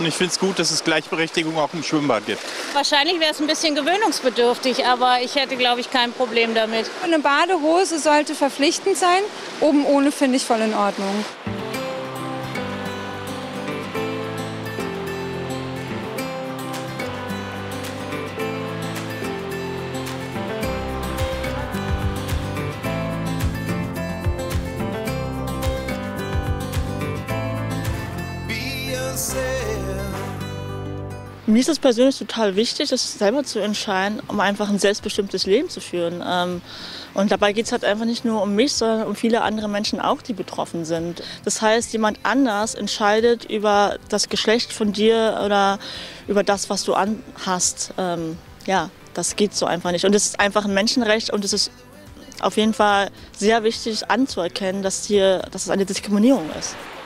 Und ich finde es gut, dass es Gleichberechtigung auch im Schwimmbad gibt. Wahrscheinlich wäre es ein bisschen gewöhnungsbedürftig, aber ich hätte, glaube ich, kein Problem damit. Eine Badehose sollte verpflichtend sein. Oben ohne finde ich voll in Ordnung. Mir ist es persönlich total wichtig, das selber zu entscheiden, um einfach ein selbstbestimmtes Leben zu führen. Und dabei geht es halt einfach nicht nur um mich, sondern um viele andere Menschen auch, die betroffen sind. Das heißt, jemand anders entscheidet über das Geschlecht von dir oder über das, was du anhast. Ja, das geht so einfach nicht. Und es ist einfach ein Menschenrecht und es ist auf jeden Fall sehr wichtig anzuerkennen, dass es eine Diskriminierung ist.